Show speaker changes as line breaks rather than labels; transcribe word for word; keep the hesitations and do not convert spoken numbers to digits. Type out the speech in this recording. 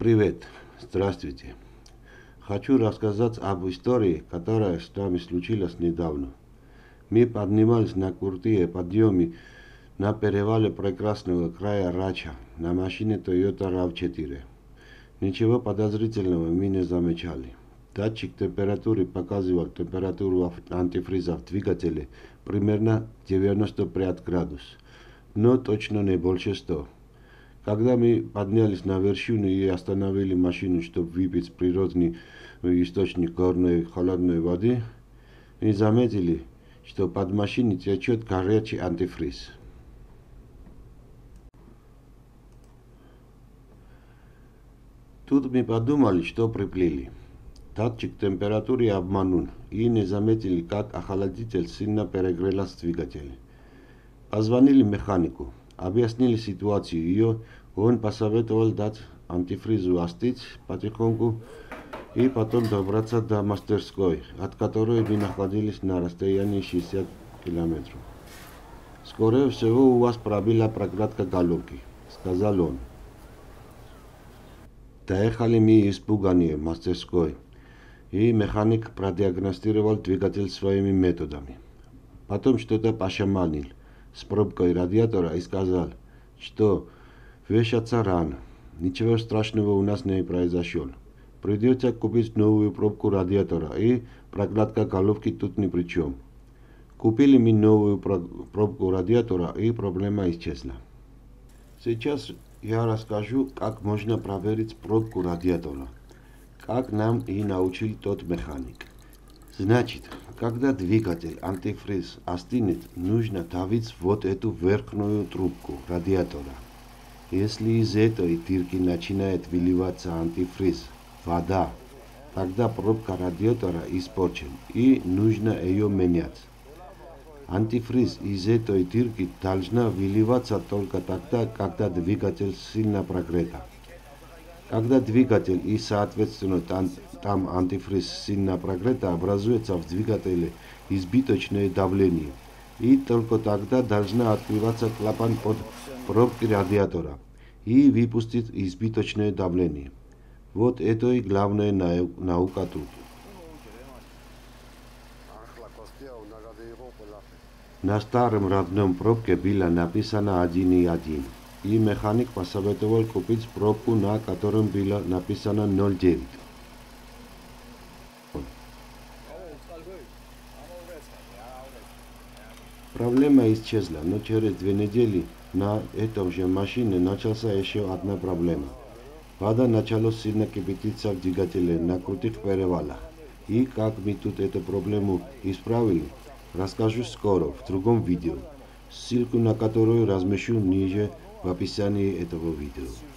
Привет, здравствуйте. Хочу рассказать об истории, которая с нами случилась недавно. Мы поднимались на крутые подъемы на перевале прекрасного края Рача на машине Toyota рав четыре. Ничего подозрительного мы не замечали. Датчик температуры показывал температуру антифриза в двигателе примерно девяносто пять градусов, но точно не больше ста. Когда мы поднялись на вершину и остановили машину, чтобы выпить природный источник горной холодной воды, мы заметили, что под машиной течет горячий антифриз. Тут мы подумали, что приплыли. Датчик температуры обманул и не заметили, как охладитель сильно перегрелся в двигателе. Позвонили механику, объяснили ситуацию ее, он посоветовал дать антифризу остыть потихоньку и потом добраться до мастерской, от которой мы находились на расстоянии шестьдесят километров. «Скорее всего, у вас пробила прокладка головки», — сказал он. Доехали мы испуганные в мастерской, и механик продиагностировал двигатель своими методами. Потом что-то пошаманил с пробкой радиатора и сказал, что вешаться рано, ничего страшного у нас не произошло. Придется купить новую пробку радиатора, и прокладка головки тут ни при чем. Купили мы новую пробку радиатора, и проблема исчезла. Сейчас я расскажу, как можно проверить пробку радиатора, как нам и научил тот механик. Значит, когда двигатель антифриз остынет, нужно давить вот эту верхнюю трубку радиатора. Если из этой дырки начинает выливаться антифриз, вода, тогда пробка радиатора испорчена и нужно ее менять. Антифриз из этой дырки должна выливаться только тогда, когда двигатель сильно прогрет. Когда двигатель и, соответственно, там, там антифриз сильно прогрет, образуется в двигателе избыточное давление. И только тогда должна открываться клапан под пробки радиатора и выпустить избыточное давление. Вот это и главная наука тут. На старом родном пробке было написано один и один, и механик посоветовал купить пробку, на котором было написано ноль девять. Проблема исчезла, но через две недели на этой же машине начался еще одна проблема. Вода начала сильно кипятиться в двигателе на крутых перевалах. И как мы тут эту проблему исправили, расскажу скоро в другом видео, ссылку на которую размещу ниже в описании этого видео.